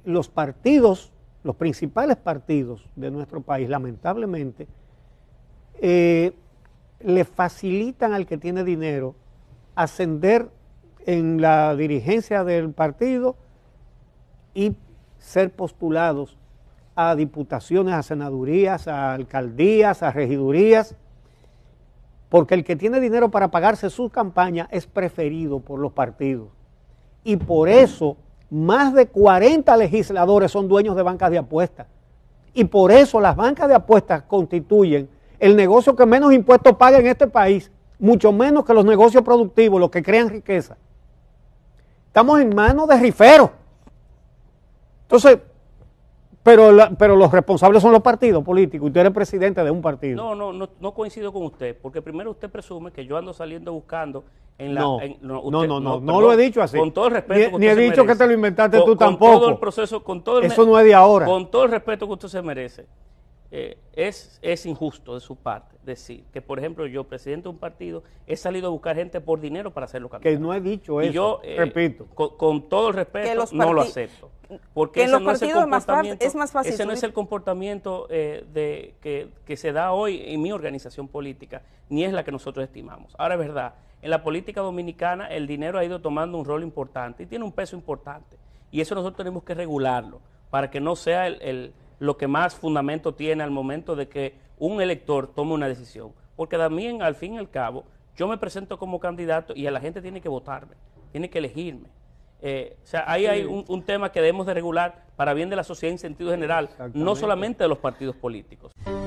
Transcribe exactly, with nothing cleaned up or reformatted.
los partidos, los principales partidos de nuestro país, lamentablemente, eh, le facilitan al que tiene dinero ascender en la dirigencia del partido y ser postulados a diputaciones, a senadurías, a alcaldías, a regidurías, porque el que tiene dinero para pagarse su campaña es preferido por los partidos. Y por eso más de cuarenta legisladores son dueños de bancas de apuestas. Y por eso las bancas de apuestas constituyen el negocio que menos impuestos paga en este país, mucho menos que los negocios productivos, los que crean riqueza. Estamos en manos de riferos. Entonces, pero, la, pero los responsables son los partidos políticos. Usted es presidente de un partido. No, no, no, no coincido con usted, porque primero usted presume que yo ando saliendo buscando en la... No, en, no, usted, no, no, no, no, no perdón, lo he dicho así. Con todo el respeto Ni, ni he dicho merece, que te lo inventaste con, tú con tampoco. Todo el proceso, con todo el Eso no es de ahora. Con todo el respeto que usted se merece. Eh, es, es injusto de su parte decir que, por ejemplo, yo, presidente de un partido, he salido a buscar gente por dinero para hacerlo candidato. Que no he dicho y eso, yo, eh, repito. Con, con todo el respeto, no lo acepto. Porque que en ese los no es el partidos más comportamiento, es más fácil ese no es subir. el comportamiento eh, de, que, que se da hoy en mi organización política, ni es la que nosotros estimamos. Ahora es verdad, en la política dominicana el dinero ha ido tomando un rol importante y tiene un peso importante. Y eso nosotros tenemos que regularlo para que no sea el, el lo que más fundamento tiene al momento de que un elector tome una decisión. Porque también, al fin y al cabo, yo me presento como candidato y a la gente tiene que votarme, tiene que elegirme. Eh, o sea, ahí sí. hay un, un tema que debemos de regular para bien de la sociedad en sentido general, no solamente de los partidos políticos.